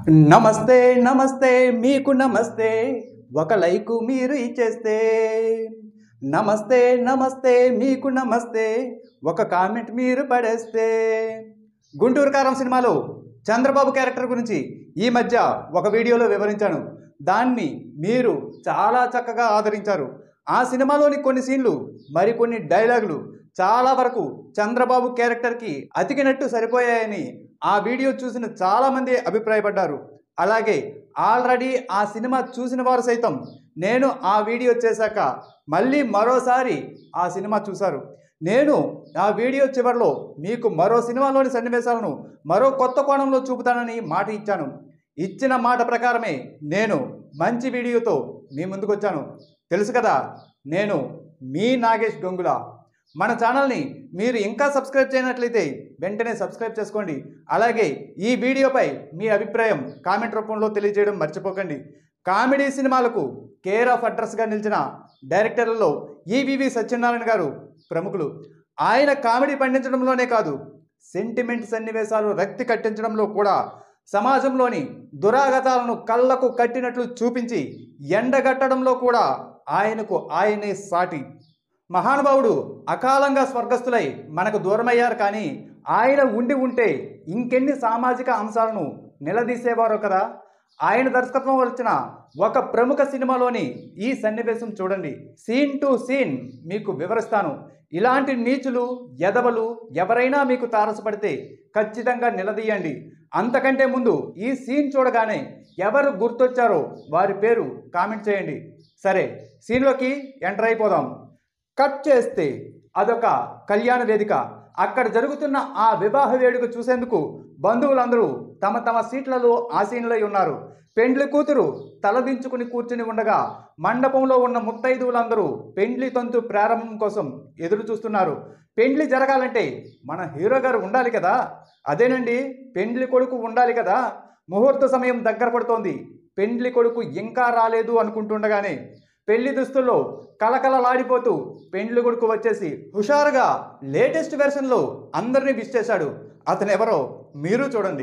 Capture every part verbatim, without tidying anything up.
నమస్తే నమస్తే మీకు నమస్తే ఒక లైక్ మీరు ఇచ్చేస్తే నమస్తే నమస్తే మీకు నమస్తే ఒక కామెంట్ మీరు పడేస్తే గుంటూరు కారం సినిమాలో చంద్రబాబు క్యారెక్టర్ గురించి ఈ మధ్య ఒక వీడియోలో వివరించాను. దాన్ని మీరు చాలా చక్కగా ఆదరించారు. ఆ సినిమాలోని కొన్ని సీన్లు మరికొన్ని డైలాగులు చాలా వరకు చంద్రబాబు క్యారెక్టర్కి అతికినట్టు సరిపోయాయని ఆ వీడియో చూసిన చాలామంది అభిప్రాయపడ్డారు. అలాగే ఆల్రెడీ ఆ సినిమా చూసిన వారు సైతం నేను ఆ వీడియో చేశాక మళ్ళీ మరోసారి ఆ సినిమా చూశారు. నేను ఆ వీడియో చివరిలో మీకు మరో సినిమాలోని సన్నివేశాలను మరో కొత్త కోణంలో చూపుతానని మాట ఇచ్చాను. ఇచ్చిన మాట ప్రకారమే నేను మంచి వీడియోతో మీ ముందుకు వచ్చాను. తెలుసు కదా, నేను మీ నాగేష్ గంగుల. మన ఛానల్ని మీరు ఇంకా సబ్స్క్రైబ్ చేయనట్లయితే వెంటనే సబ్స్క్రైబ్ చేసుకోండి. అలాగే ఈ వీడియోపై మీ అభిప్రాయం కామెంట్ రూపంలో తెలియజేయడం మర్చిపోకండి. కామెడీ సినిమాలకు కేర్ ఆఫ్ అడ్రస్గా నిలిచిన డైరెక్టర్లలో ఈవీవి సత్యనారాయణ గారు ప్రముఖులు. ఆయన కామెడీ పండించడంలోనే కాదు, సెంటిమెంట్ సన్నివేశాలు రక్తి కట్టించడంలో కూడా సమాజంలోని దురాగతాలను కళ్ళకు కట్టినట్లు చూపించి ఎండగట్టడంలో కూడా ఆయనకు ఆయనే సాటి. మహానుభావుడు అకాలంగా స్వర్గస్థులై మనకు దూరమయ్యారు. కానీ ఆయన ఉండి ఉంటే ఇంకెన్ని సామాజిక అంశాలను నిలదీసేవారో కదా. ఆయన దర్శకత్వం వచ్చిన ఒక ప్రముఖ సినిమాలోని ఈ సన్నివేశం చూడండి. సీన్ టు సీన్ మీకు వివరిస్తాను. ఇలాంటి నీచులు ఎదవలు ఎవరైనా మీకు తారసపడితే ఖచ్చితంగా నిలదీయండి. అంతకంటే ముందు ఈ సీన్ చూడగానే ఎవరు గుర్తొచ్చారో వారి పేరు కామెంట్ చేయండి. సరే, సీన్లోకి ఎంటర్ అయిపోదాం. కట్ చేస్తే అదొక కళ్యాణ వేదిక. అక్కడ జరుగుతున్న ఆ వివాహ వేడుక చూసేందుకు బంధువులందరూ తమ తమ సీట్లలో ఆసీనులై ఉన్నారు. పెండ్లి కూతురు తలదించుకుని కూర్చుని ఉండగా మండపంలో ఉన్న ముత్తైదువులందరూ పెండ్లి తంతు ప్రారంభం కోసం ఎదురు చూస్తున్నారు. పెండ్లి జరగాలంటే మన హీరో గారు ఉండాలి కదా. అదేనండి, పెండ్లి కొడుకు ఉండాలి కదా. ముహూర్త సమయం దగ్గర పడుతోంది. పెండ్లి కొడుకు ఇంకా రాలేదు అనుకుంటుండగానే పెళ్లి దుస్తుల్లో కలకలలాడిపోతూ పెండ్లి కొడుకు వచ్చేసి హుషారుగా లేటెస్ట్ వెర్షన్లో అందరినీ విష్ చేశాడు. అతను ఎవరో మీరు చూడండి.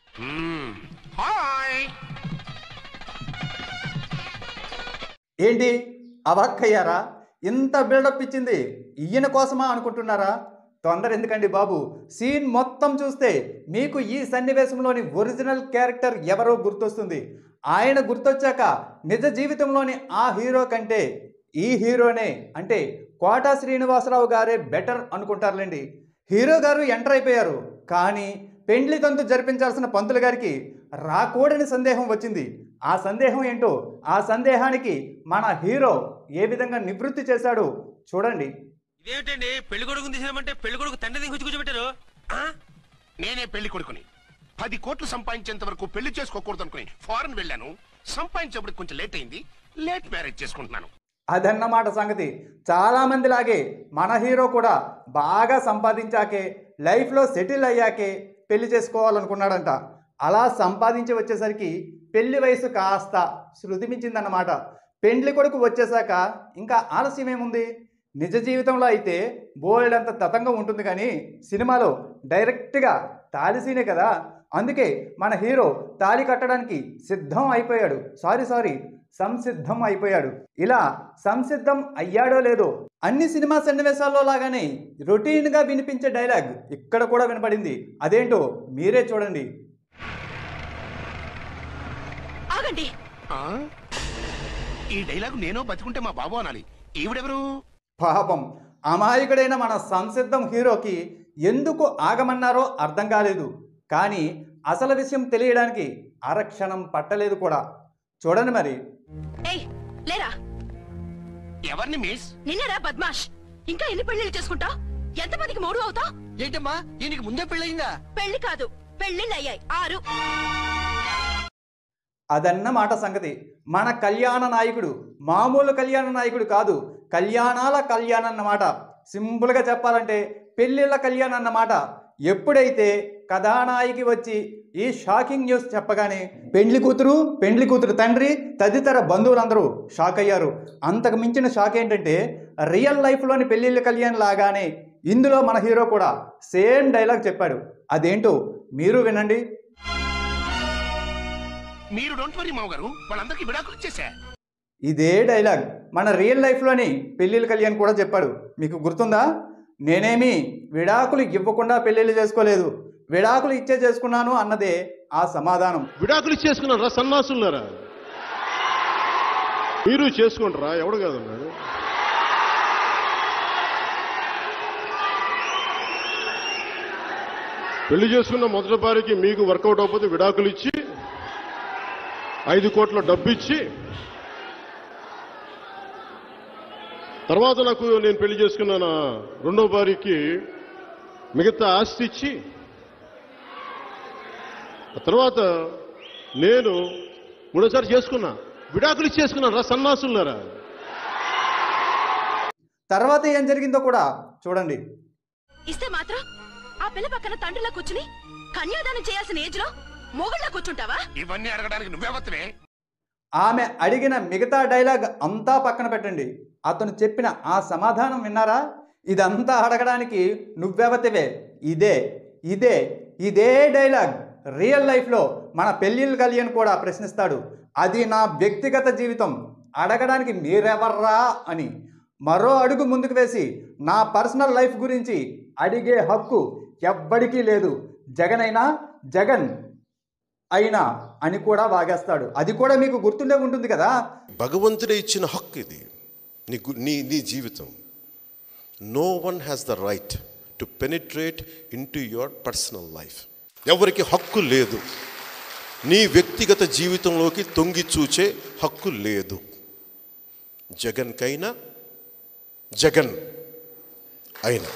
ఏంటి అవాక్కయ్యారా? ఇంత బిల్డప్ ఇచ్చింది ఈయన కోసమా అనుకుంటున్నారా? తొందర ఎందుకండి బాబు. సీన్ మొత్తం చూస్తే మీకు ఈ సన్నివేశంలోని ఒరిజినల్ క్యారెక్టర్ ఎవరో గుర్తొస్తుంది. ఆయన గుర్తొచ్చాక నిజ జీవితంలోని ఆ హీరో కంటే ఈ హీరోనే అంటే కోట శ్రీనివాసరావు గారే బెటర్ అనుకుంటారులేండి. హీరో గారు ఎంటర్ అయిపోయారు. కానీ పెండ్లి తంతు జరిపించాల్సిన పంతులు గారికి రాకూడని సందేహం వచ్చింది. ఆ సందేహం ఏంటో, ఆ సందేహానికి మన హీరో ఏ విధంగా నివృత్తి చేశాడో చూడండి. ఇదేమిటండి, పెళ్లి కొడుకు తీసేయమంటే పెళ్లి కొడుకు తండ్రి దిగుచ్చి కూర్చోబెట్టారు. నేనే పెళ్లి కొడుకుని పది కోట్లు సంపాదించేంత వరకు పెళ్లి చేసుకోకూడదు అనుకుని ఫారెన్ వెళ్ళాను. సంపాదించేప్పుడు కొంచెం లేట్ అయింది. లేట్ మ్యారేజ్ చేసుకుంటున్నాను. అదన్నమాట సంగతి. చాలామంది లాగే మన హీరో కూడా బాగా సంపాదించాకే, లైఫ్లో సెటిల్ అయ్యాకే పెళ్లి చేసుకోవాలనుకున్నాడంట. అలా సంపాదించి వచ్చేసరికి పెళ్లి వయసు కాస్త శృతి మించిందన్నమాట. పెండ్లి కొడుకు వచ్చేసాక ఇంకా ఆలస్యం ఏముంది? నిజ జీవితంలో అయితే బోల్డంత తతంగా ఉంటుంది, కానీ సినిమాలో డైరెక్ట్గా తాలిసీనే కదా. అందుకే మన హీరో తాళి కట్టడానికి సిద్ధం అయిపోయాడు. సారీ సారీ సంసిద్ధం అయిపోయాడు. ఇలా సంసిద్ధం అయ్యాడో లేదో అన్ని సినిమా సన్నివేశాల్లో లాగానే రొటీన్గా వినిపించే డైలాగ్ ఇక్కడ కూడా వినపడింది. అదేంటో మీరే చూడండి. ఆగండి. ఈ డైలాగ్ నేను బతికుంటే మా బాబు అనాలి. ఈవిడెవరు? పాపం అమాయకుడైన మన సంసిద్ధం హీరోకి ఎందుకు ఆగమన్నారో అర్థం కాలేదు. కానీ అసలు విషయం తెలియడానికి అరక్షణం పట్టలేదు కూడా. చూడండి మరి. లేరా ఎవరిని మిస్? నిన్నరా బద్మాష్. ఇంకా ఎన్ని పెళ్లిళ్ళు చేసుకుంటా? ఎంతమందికి మూడు అవుతా? ఏంటమ్మా, ఈయనకి ముందే పెళ్ళయిందా? పెళ్లి కాదు, పెళ్లిళ్ళు అయ్యాయి ఆరు. అదన్నమాట సంగతి. మన కళ్యాణ నాయకుడు మామూలు కళ్యాణ నాయకుడు కాదు, కళ్యాణాల కళ్యాణం అన్నమాట. సింపుల్గా చెప్పాలంటే పెళ్ళిళ్ళ కళ్యాణం అన్నమాట. ఎప్పుడైతే కథానాయికి వచ్చి ఈ షాకింగ్ న్యూస్ చెప్పగానే పెండ్లి కూతురు, పెండ్లి కూతురు తండ్రి తదితర బంధువులందరూ షాక్ అయ్యారు. అంతకు మించిన షాక్ ఏంటంటే రియల్ లైఫ్లోని పెళ్ళిళ్ళ కళ్యాణ్ లాగానే ఇందులో మన హీరో కూడా సేమ్ డైలాగ్ చెప్పాడు. అదేంటో మీరు వినండి. మీరు డోంట్ వరీ మామగారు, వాళ్ళందరికీ విడాకులు ఇచ్చేసా. ఇదే డైలాగ్ మన రియల్ లైఫ్లోని పెళ్ళిళ్ళు కళ్యాణ్ కూడా చెప్పాడు. మీకు గుర్తుందా? నేనేమి విడాకులు ఇవ్వకుండా పెళ్ళిళ్ళు చేసుకోలేదు, విడాకులు ఇచ్చే చేసుకున్నాను అన్నదే ఆ సమాధానం. విడాకులు ఇచ్చేసుకున్నారా సన్నాసులారా? మీరు చేసుకుంటారా? ఎవడు కాదన్నాడు. పెళ్లి చేసుకున్న మొదటి భార్యకి మీకు వర్కౌట్ అవ్వకపోతే విడాకులు ఇచ్చి ఐదు కోట్ల డబ్బు ఇచ్చి తర్వాత నాకు నేను పెళ్లి చేసుకున్న రెండో భార్యకి మిగతా ఆస్తి ఇచ్చి తర్వాత నేను మూడోసారి చేసుకున్నా. విడాకులు ఇచ్చేసుకున్నారా సన్నాసులారా? తర్వాత ఏం జరిగిందో కూడా చూడండి. ఇస్తే మాత్రం ఆ పిల్ల పక్కన తండ్రిలా కూర్చుని కన్యాదానం చేయాల్సిన ఏజ్ లో మొగుళ్ళ కూర్చుంటావా? ఇవన్నీ అడగడానికి నువ్వెవత్తవే? ఆమె అడిగిన మిగతా డైలాగ్ అంతా పక్కన పెట్టండి. అతను చెప్పిన ఆ సమాధానం విన్నారా? ఇదంతా అడగడానికి నువ్వెవతివే. ఇదే ఇదే ఇదే డైలాగ్ రియల్ లైఫ్లో మన పెళ్ళిళ్ళు కళ్యాణ్ కూడా ప్రశ్నిస్తాడు. అది నా వ్యక్తిగత జీవితం, అడగడానికి మీరెవర్రా అని. మరో అడుగు ముందుకు వేసి నా పర్సనల్ లైఫ్ గురించి అడిగే హక్కు ఎవ్వడికీ లేదు, జగన్ అయినా జగన్ అయినా అని కూడా వాగేస్తాడు. అది కూడా మీకు గుర్తుండే ఉంటుంది కదా. భగవంతుడే ఇచ్చిన హక్కు ఇది, నీ నీ నీ జీవితం. No one has the right to penetrate in to your personal life. ఎవరికి హక్కు లేదు, నీ వ్యక్తిగత జీవితంలోకి తొంగి చూచే హక్కు లేదు. జగన్కైనా జగన్ అయినా.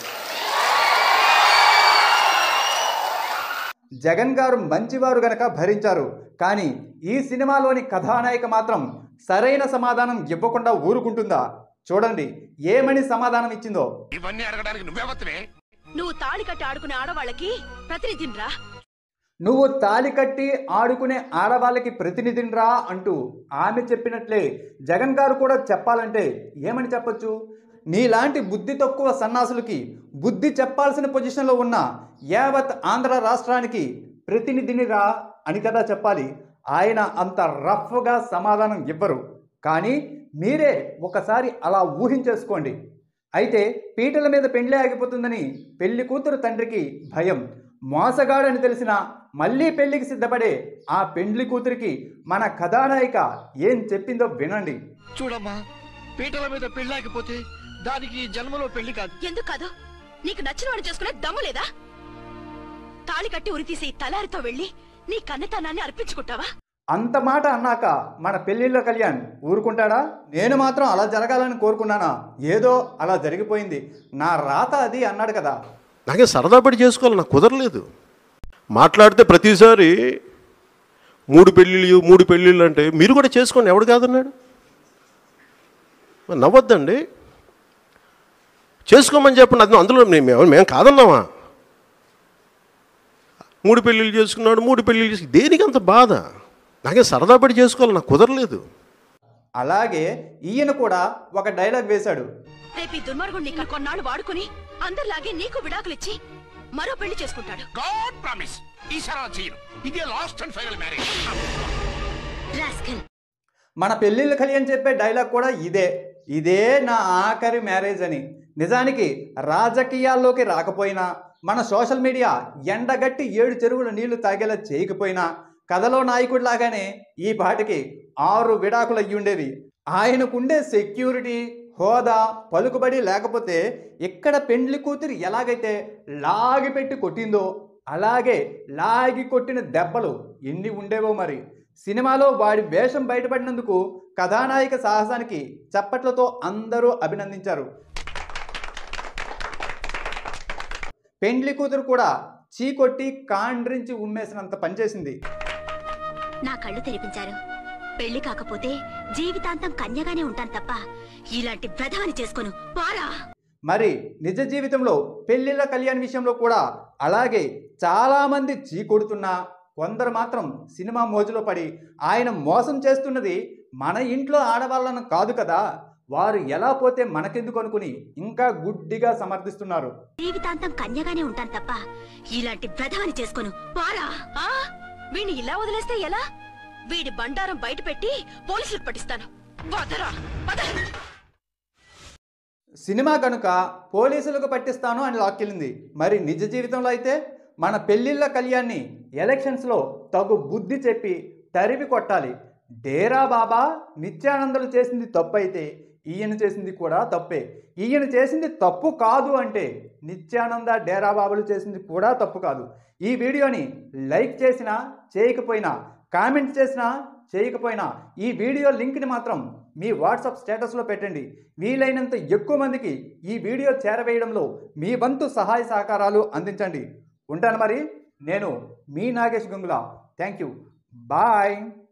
జగన్ గారు మంచివారు గనక భరించారు, కానీ ఈ సినిమాలోని కథానాయిక మాత్రం సరైన సమాధానం ఇవ్వకుండా ఊరుకుంటుందా? చూడండి ఏమని సమాధానం ఇచ్చిందో. ఇవన్నీ అడగడానికి నువ్వెవత్తవే? నువ్వు తాళి కట్టి ఆడుకునే ఆడవాళ్ళకి ప్రతినిధినిరా. నువ్వు తాలి కట్టి ఆడుకునే ఆడవాళ్ళకి ప్రతినిధినిరా అంటూ ఆమె చెప్పినట్లే జగన్ గారు కూడా చెప్పాలంటే ఏమని చెప్పొచ్చు? నీలాంటి బుద్ధి తక్కువ సన్నాసులకి బుద్ధి చెప్పాల్సిన పొజిషన్లో ఉన్న యావత్ ఆంధ్ర రాష్ట్రానికి ప్రతినిధినిరా అని కదా చెప్పాలి. ఆయన అంత రఫ్గా సమాధానం ఇవ్వరు, కానీ మీరే ఒకసారి అలా ఊహించేసుకోండి. అయితే పీటల మీద పెండ్లే ఆగిపోతుందని పెళ్లి కూతురు తండ్రికి భయం. మోసగాడని తెలిసిన మళ్ళీ పెళ్లికి సిద్ధపడే ఆ పెండ్లి కూతురికి మన కథానాయిక ఏం చెప్పిందో వినండి. చూడమ్మా, పీటల మీద పెళ్ళాకపోతే దానికి జన్మలో పెళ్లి కాదు. ఎందుకు కాదు? నీకు నచ్చిన వాడు చేసుకునే దమ్ము లేదా? తాళి కట్టి ఉరితీసి తలారితో వెళ్ళి నీ కన్నతనాన్ని అర్పించుకుంటావా? అంత మాట అన్నాక మన పెళ్లిళ్ళ కళ్యాణ్ ఊరుకుంటాడా? నేను మాత్రం అలా జరగాలని కోరుకున్నానా? ఏదో అలా జరిగిపోయింది, నా రాత అది అన్నాడు కదా. నాకే సరదా పడి చేసుకోవాలి, నాకు కుదరలేదు. మాట్లాడితే ప్రతిసారి మూడు పెళ్ళిళ్ళు మూడు పెళ్ళిళ్ళు అంటే మీరు కూడా చేసుకోండి, ఎవడు కాదన్నాడు? నవ్వద్దండి, చేసుకోమని చెప్పండి. అది అందులో మేము మేము కాదన్నామా? మూడు పెళ్ళిళ్ళు చేసుకున్నాడు, మూడు పెళ్ళిళ్ళు చేసుకు దేనికి అంత బాధ? నాకే సరదా పడి చేసుకోవాలి, నాకు కుదరలేదు. అలాగే ఈయన కూడా ఒక డైలాగ్ వేశాడు. రేపు ఈ దుర్మార్గుడిని ఇక్కడ కొన్నాళ్ళు వాడుకుని అందరిలాగే నీకు విడాకులిచ్చి మరో పెళ్లి చేసుకుంటాడు. గాడ్ ప్రామిస్, ఈసారి అలా చేయను. ఇదే లాస్ట్ అండ్ ఫైనల్ మ్యారేజ్. మన పెళ్ళిళ్ళ కళ్యాణ్ చెప్పే డైలాగ్ కూడా ఇదే, ఇదే నా ఆఖరి మ్యారేజ్ అని. నిజానికి రాజకీయాల్లోకి రాకపోయినా, మన సోషల్ మీడియా ఎండగట్టి ఏడు చెరువుల నీళ్లు తాగేలా చేయకపోయినా, కథలో నాయకుడిలాగానే ఈ పాటికి ఆరు విడాకులు అయ్యి ఉండేవి. ఆయనకుండే సెక్యూరిటీ, హోదా, పలుకుబడి లేకపోతే ఇక్కడ పెండ్లి కూతురు ఎలాగైతే లాగి పెట్టి కొట్టిందో అలాగే లాగి కొట్టిన దెబ్బలు ఎన్ని ఉండేవో మరి. సినిమాలో వాడి వేషం బయటపడినందుకు కథానాయిక సాహసానికి చప్పట్లతో అందరూ అభినందించారు. పెండ్లి కూతురు కూడా చీకొట్టి కాండ్రించి ఉమ్మేసినంత పనిచేసింది. నా కళ్ళు తెరిపించారు. పెళ్లి కాకపోతే జీవితాంతం కన్యగానే ఉంటాను తప్ప ఇలాంటి వ్రతాన్ని చేసుకోను. పోరా. మరి నిజ జీవితంలో పెళ్లిళ్ళ కళ్యాణ్ విషయంలో కూడా అలాగే చాలా మంది చీకొడుతున్నా, కొందరు మాత్రం సినిమా మోజులో పడి ఆయన మోసం చేస్తున్నది మన ఇంట్లో ఆడవాళ్ళను కాదు కదా, వారు ఎలా పోతే మనకెందుకు అనుకుని ఇంకా గుడ్డిగా సమర్థిస్తున్నారు. జీవితాంతం కన్యగానే ఉంటాను తప్ప ఇలాంటి వ్రతాన్ని చేసుకోను. పోరా. వీణ్ణి ఇలా వదిలేస్తే ఎలా? వీడి బండారం బయట పెట్టి పోలీసులకు పట్టిస్తాను. వదరా, వద. సినిమా కనుక పోలీసులకు పట్టిస్తాను అని లాక్కెళ్ళింది. మరి నిజ జీవితంలో అయితే మన పెళ్ళిళ్ళ కళ్యాణ్ని ఎలక్షన్స్లో తగు బుద్ధి చెప్పి తరిమి కొట్టాలి. డేరా బాబా నిత్యానందలు చేసింది తప్పు అయితే ఈయన చేసింది కూడా తప్పే. ఈయన చేసింది తప్పు కాదు అంటే నిత్యానంద డేరా బాబులు చేసింది కూడా తప్పు కాదు. ఈ వీడియోని లైక్ చేసినా చేయకపోయినా, కామెంట్ చేసినా చేయకపోయినా ఈ వీడియో లింక్ని మాత్రం మీ వాట్సాప్ స్టేటస్లో పెట్టండి. వీలైనంత ఎక్కువ మందికి ఈ వీడియో చేరవేయడంలో మీ వంతు సహాయ సహకారాలు అందించండి. ఉంటాను మరి. నేను మీ Nagesh Gangula. Thank you. Bye.